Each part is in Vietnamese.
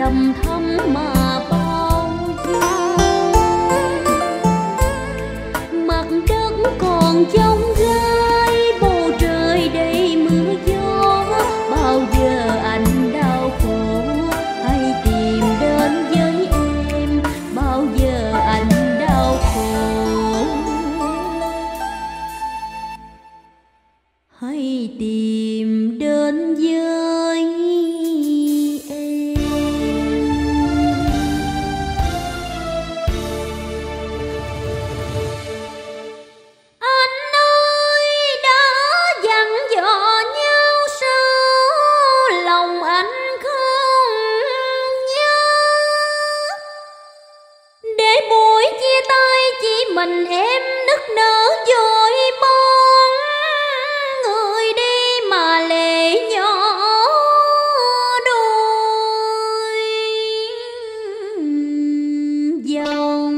đầm thắm mà bao dung. Mặt đất còn trông gai, bầu trời đầy mưa gió. Bao giờ anh đau khổ hãy tìm đến với em. Bao giờ anh đau khổ hãy tìm đến với em. Anh ơi đã dặn dò nhau sao lòng anh không nhớ, để buổi chia tay chỉ mình em nức nở vội bon. Người đi mà lệ nhỏ đôi dòng.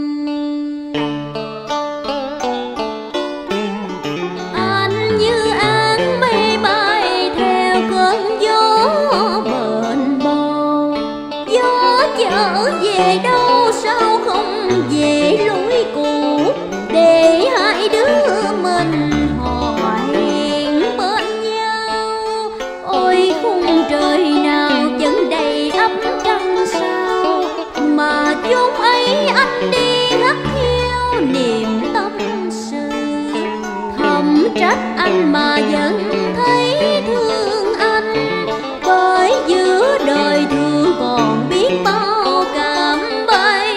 Anh như áng mây bay theo cơn gió bền bồng. Gió trở về đâu sao không về lối cũ, để hai đứa mình hò hẹn bên nhau. Ôi khung trời nào vẫn đầy ắp trăng sao, mà chốn ấy anh đi hắt hiu niềm tâm sự. Thầm trách anh mà vẫn thấy thương anh, bởi giữa đời thương còn biết bao cảm bay.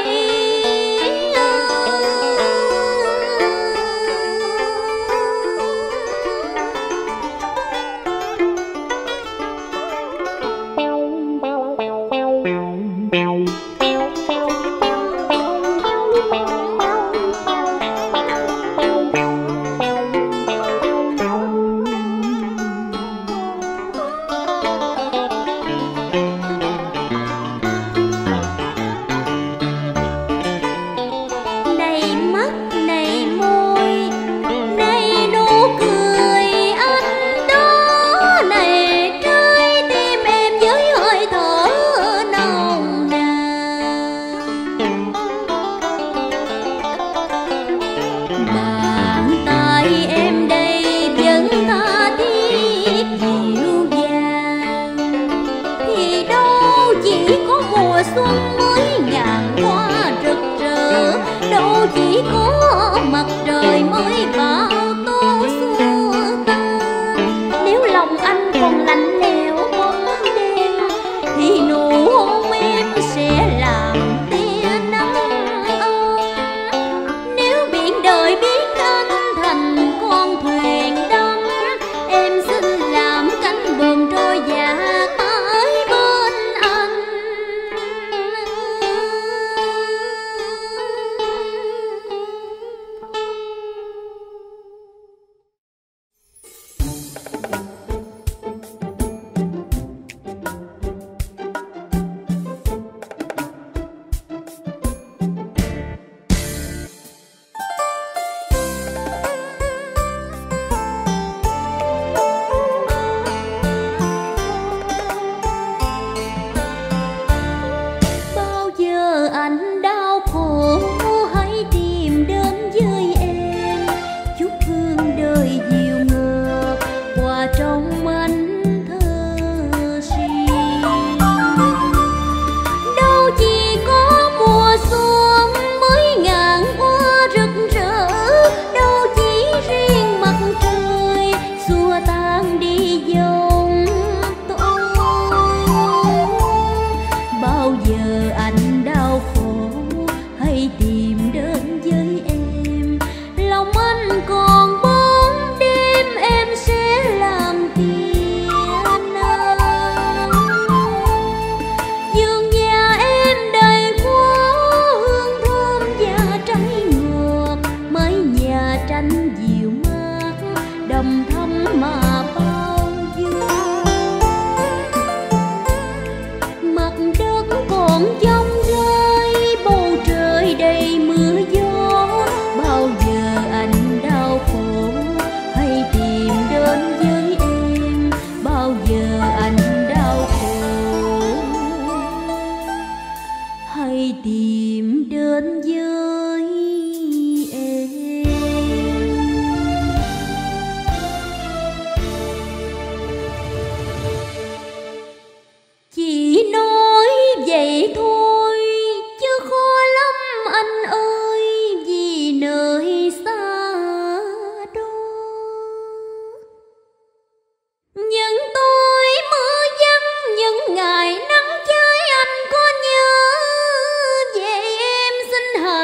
Này mắt, này môi, này nụ cười anh đó, này trái tim em với hơi thở nồng nàn. Bàn tay em đây vẫn tha thiết dịu dàng, thì đâu chỉ có mùa xuân mới ngàn hoa rực rỡ, đâu chỉ có mặt trời mới bao tố xua tan. Nếu lòng anh còn lạnh lẽo bóng đêm, thì nụ hôn em sẽ làm tia nắng ấm. Nếu biển đời biết anh thành con thuyền đắm, em xin làm cánh buồm trôi dạt mãi bên anh. Bao giờ anh đau khổ hãy tìm đến với em. Chút hương đời dịu ngờ hòa trong ánh thơ riêng. Đâu chỉ có mùa xuân mới ngàn hoa rực rỡ, đâu chỉ riêng mặt trời xua tan đi giông tố. Bao giờ anh đau khổ hãy tìm đến với em. Lòng anh còn bóng đêm em sẽ làm tia nắng. Vườn nhà em đầy hoa hương thơm và trái ngọt, mái nhà tranh dịu mát đầm thắm mà bao dung. Mặt đất còn giông tìm đến với em. Chỉ nói vậy thôi chứ khó lắm anh ơi, vì nơi xa đó những tối mưa vắng, những ngày nắng cháy, anh có nhớ về em xin hãy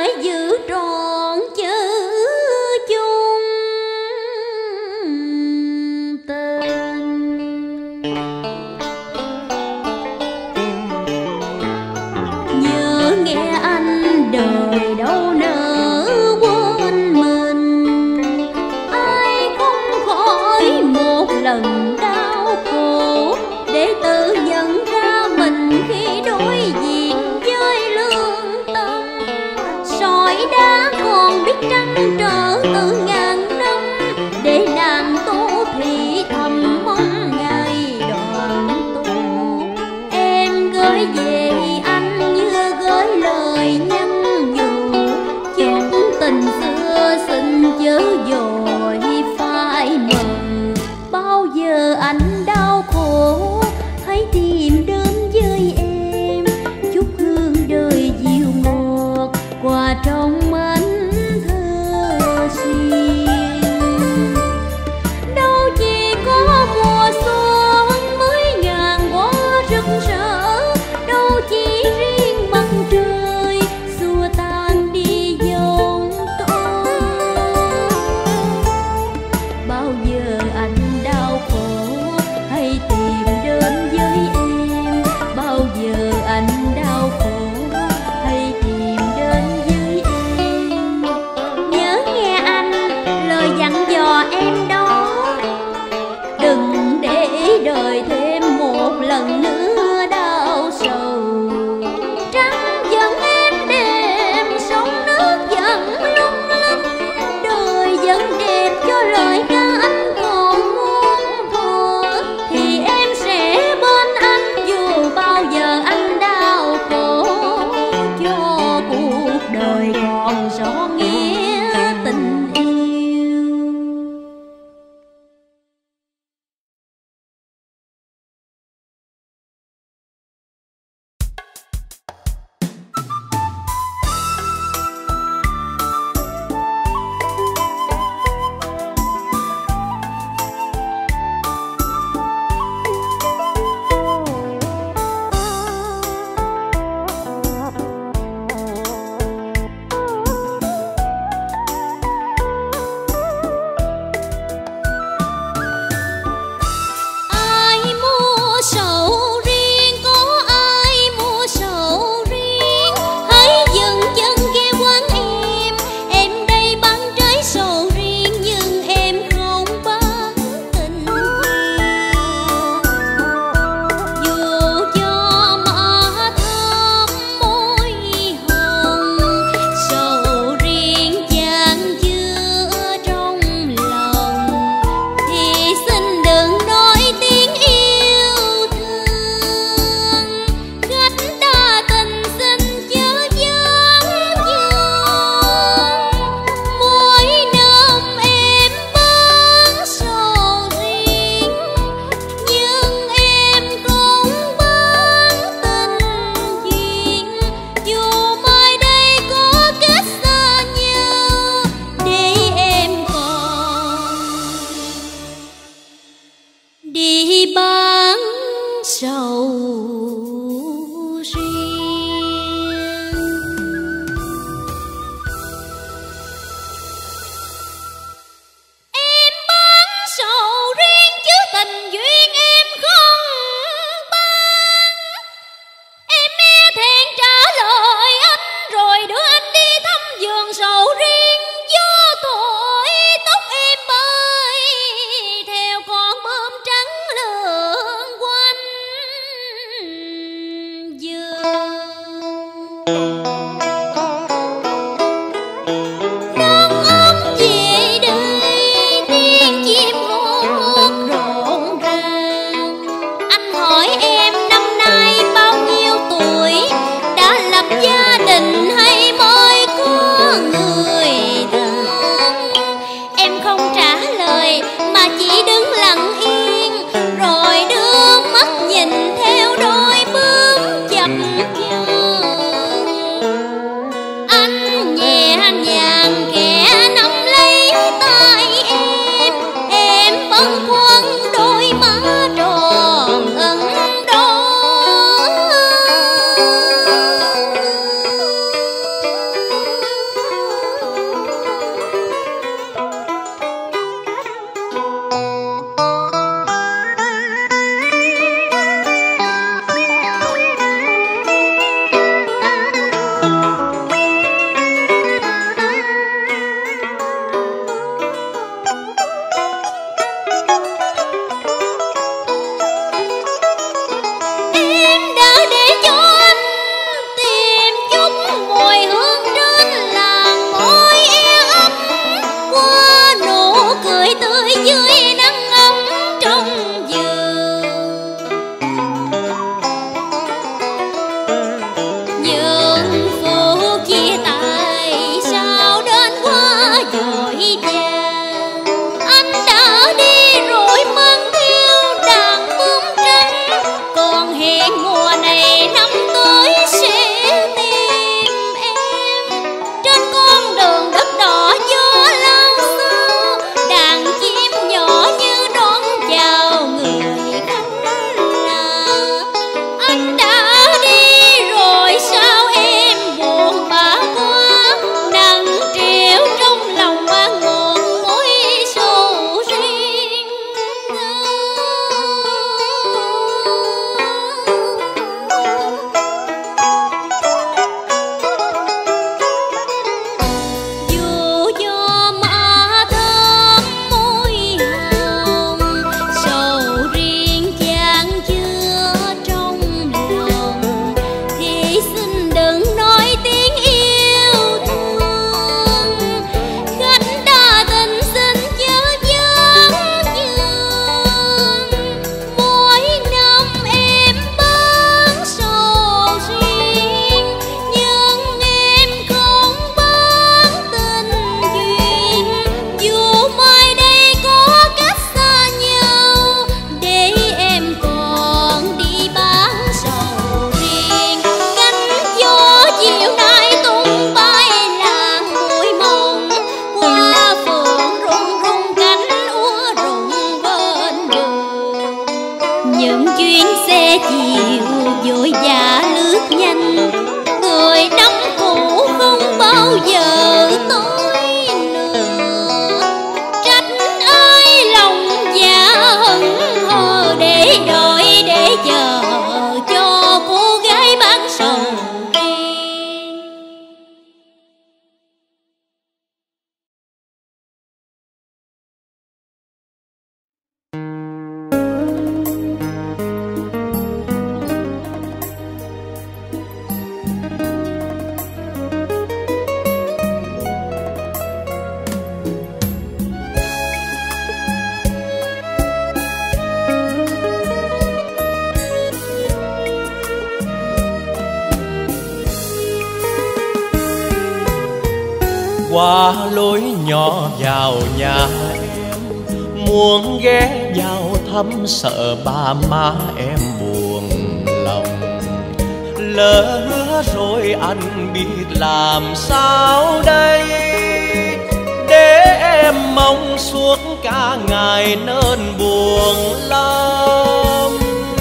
qua lối nhỏ vào nhà em, muốn ghé vào thăm sợ ba má em buồn lòng. Lỡ hứa rồi anh biết làm sao đây, để em mong suốt cả ngày nên buồn lắm.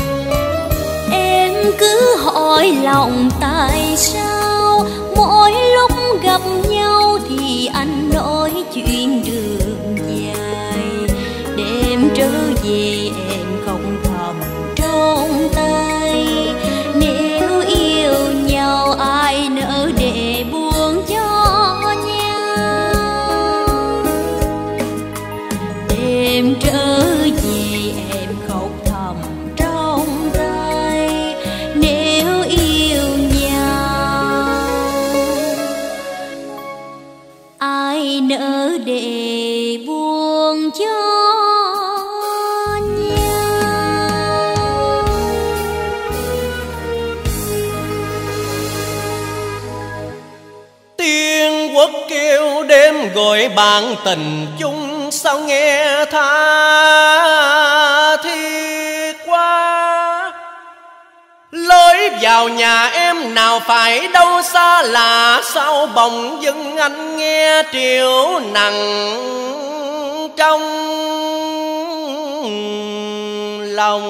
Em cứ hỏi lòng tại sao mỗi lúc gặp nhau thì anh nói chuyện đường dài. Đêm trở về em không thầm trong tay, nếu yêu nhau ai nỡ để buồn cho nhau. Đêm trở về em khóc thầm trong tay, nếu yêu nhau ai nỡ để buồn cho Quốc kêu đêm gọi bạn tình chung, sao nghe tha thiết quá. Lối vào nhà em nào phải đâu xa lạ, sao bỗng dưng anh nghe triều nặng trong lòng.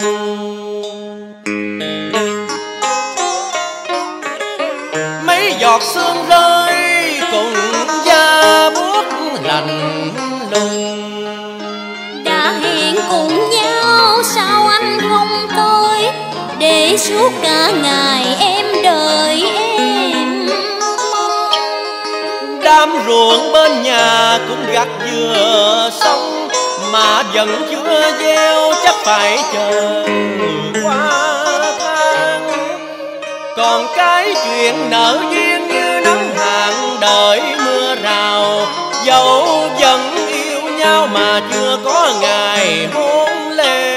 Mấy giọt sương rơi cùng da buốt lạnh lùng. Đã hẹn cùng nhau sao anh không tới, để suốt cả ngày em đợi em. Đám ruộng bên nhà cũng gặt dừa xong, mà vẫn chưa gieo chắc phải chờ qua tháng. Còn cái chuyện nợ duyên như nắng hạn đợi mưa rào, dẫu vẫn yêu nhau mà chưa có ngày hôn lễ.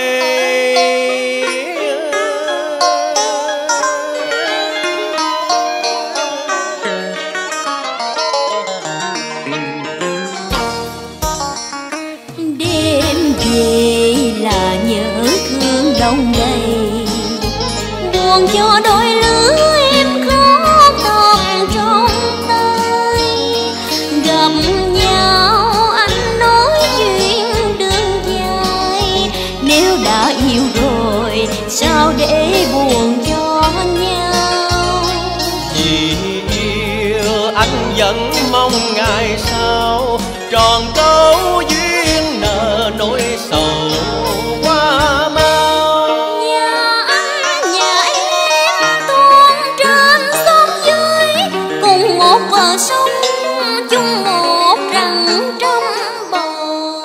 Đêm về là nhớ thương đông đầy, buồn cho đôi lứa em khóc thầm trong tay. Gặp nhau anh nói chuyện đường dài, nếu đã yêu rồi sao để buồn cho nhau. Vì yêu anh vẫn mong ngày sau tròn câu duyên nợ nỗi sầu qua mau. Nhà anh nhà em tuôn trên sông dưới, cùng một bờ sông chung một rặng trong bầu.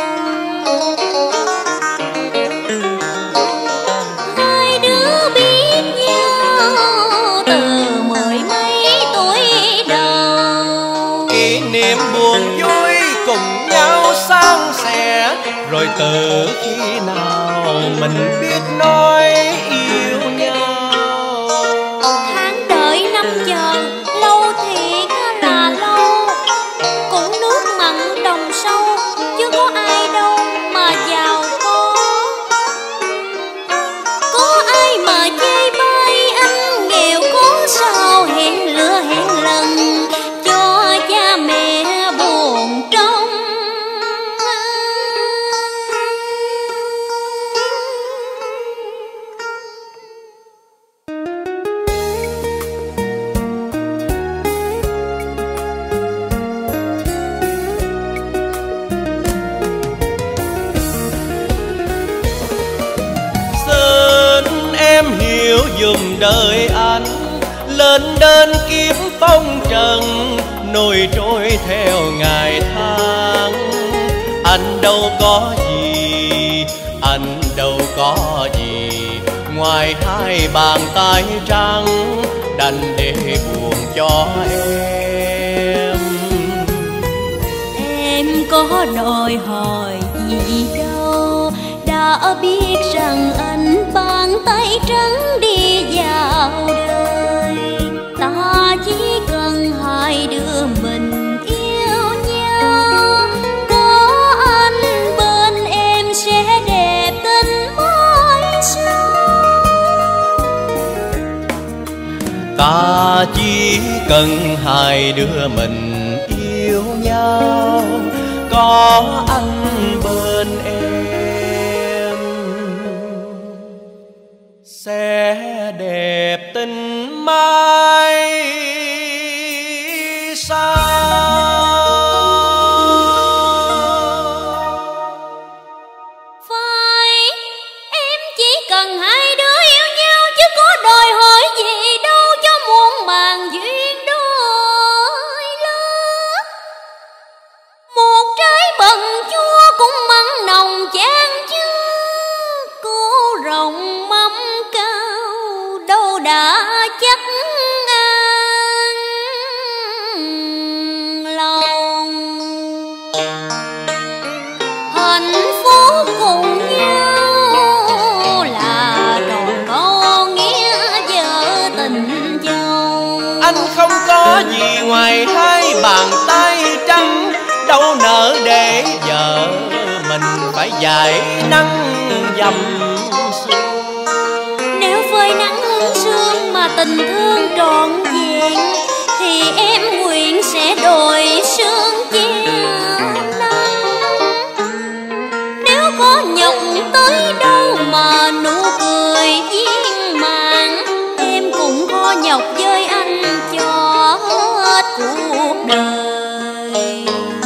Hai đứa biết nhau từ mười mấy tuổi đầu, Kỷ niệm buồn vui cùng nhau san sẻ, rồi từ khi nào mình biết nói yêu nhau. tháng đợi 5 giờ lâu thiệt là lâu, cũng nước mặn đồng sâu chứ có ai đâu mà giàu có. Có ai mà chê bai anh nghèo có sao hẹn lửa hẹn lần, cho cha mẹ buồn trong. Xin em hiểu dùm đời anh, lên đến kiếm phong trần nổi trôi theo ngày tháng. Anh đâu có gì, anh đâu có gì, ngoài hai bàn tay trắng đành để buồn cho em. Em có đòi hỏi gì đâu, đã biết rằng anh bàn tay trắng đi vào đời. Ta chỉ cần hai đứa mình yêu Ta chỉ cần hai đứa mình yêu nhau, có anh bên em sẽ đẹp tình mai sau. Phải, em chỉ cần hai đứa yêu nhau chứ có đòi hỏi gì đâu cho muôn màn duyên đôi lứa. Một trái bần chua cũng mặn nồng chan chứa, cô rồng mâm cao đâu đã chắc an lòng. Hạnh phúc cùng nhau là tròn có nghĩa vợ tình chồng. Anh không có gì ngoài hai bàn tay trắng, đâu nỡ để vợ mình phải dải nắng dầm sương. Nếu phơi nắng hương sương mà tình thương trọn vẹn, thì em nguyện sẽ đổi sương che nắng. Nếu có nhọc tới đâu mà nụ cười viên mãn, em cũng có nhọc với anh cho hết cuộc đời.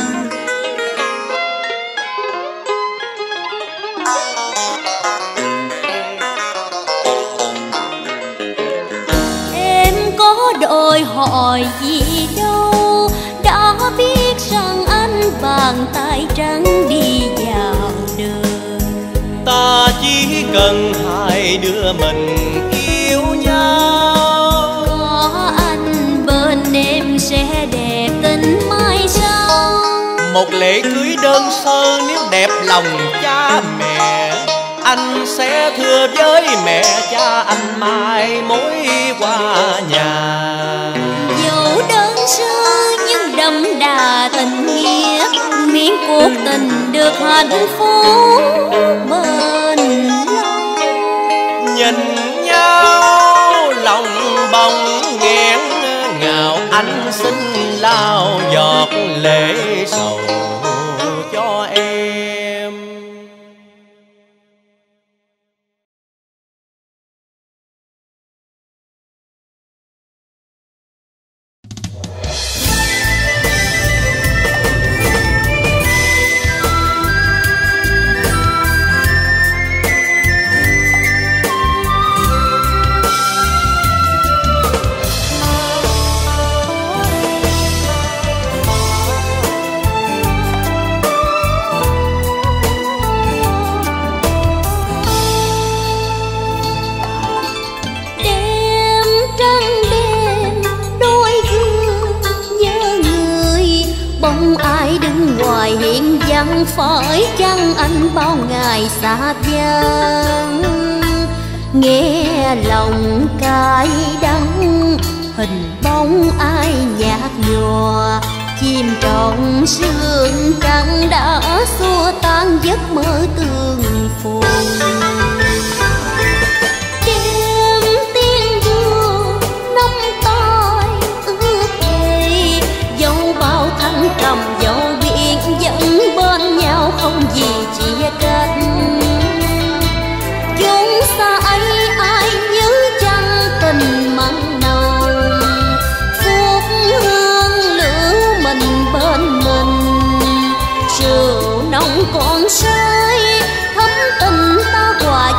Em có đòi hỏi gì đâu, đã biết rằng anh bàn tay trắng đi vào đời. Ta chỉ cần hai đứa mình yêu nhau, Có anh bên em sẽ đẹp tình mai sau. một lễ cưới đơn sơ nếu đẹp lòng cha mẹ, anh sẽ thưa với mẹ cha anh mai mối qua nhà. Dẫu đơn sơ nhưng đậm đà tình nghĩa, miễn cuộc tình được hạnh phúc bền lâu. Nhìn nhau lòng bỗng nghẹn ngào, anh xin lao giọt lệ sầu cho em. hiện vắng, phải chăng anh bao ngày xa vắng? Nghe lòng cay đắng, hình bóng ai nhạt nhòa, chìm trong sương trắng đã xua tan giấc mơ tương phùng. Đêm tiếng ru nắm tay ướt về, dẫu bao thăng trầm dẫu biển vẫn bên nhau, không gì chia cách. Chốn xa ấy ai nhớ chăng tình mặn nồng, phút hương lửa mình bên mình, rượu nồng còn say thấm tình ta hòa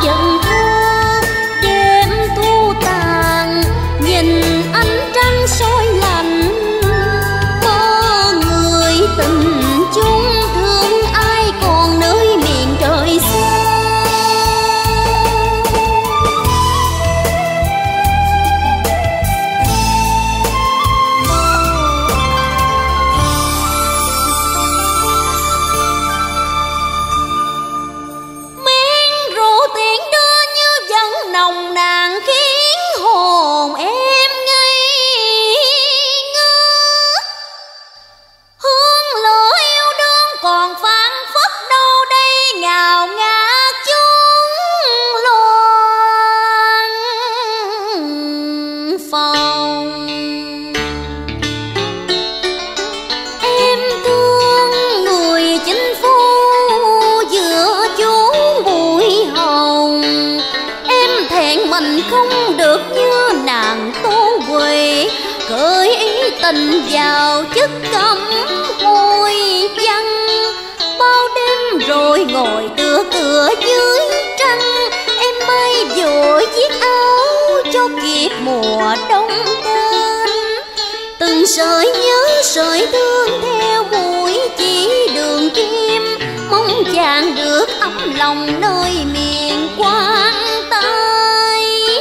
Cởi ý tình vào chất cấm hôi văn. Bao đêm rồi ngồi tựa cửa dưới trăng, em may vội chiếc áo cho kịp mùa đông đến. Từng sợi nhớ sợi thương theo mũi chỉ đường kim, mong chàng được ấm lòng nơi miền Quang Tây.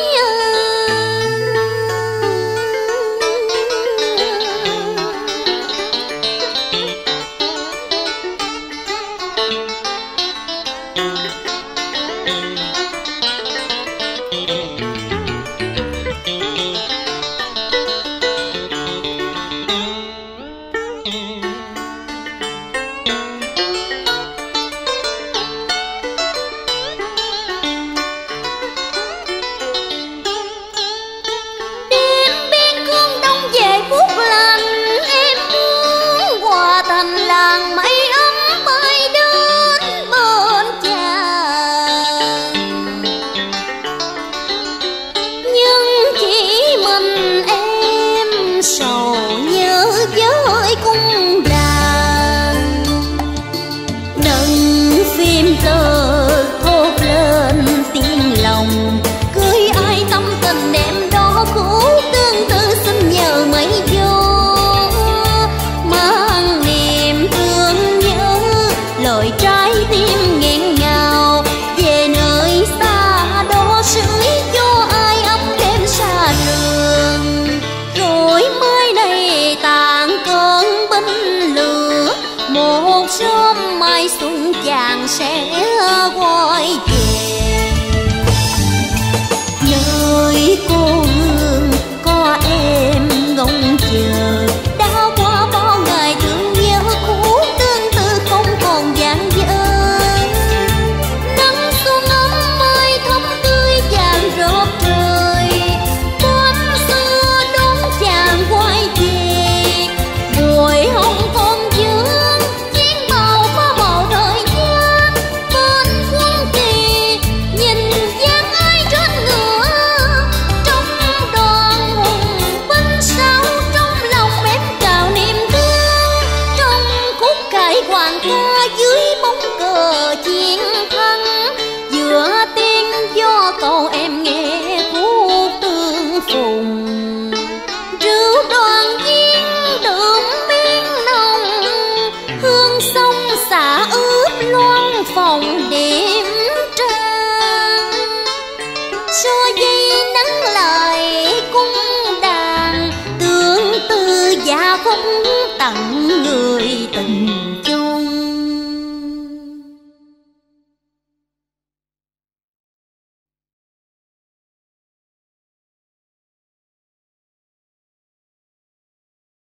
Sớm mai xuân chàng sẽ quay về nơi cô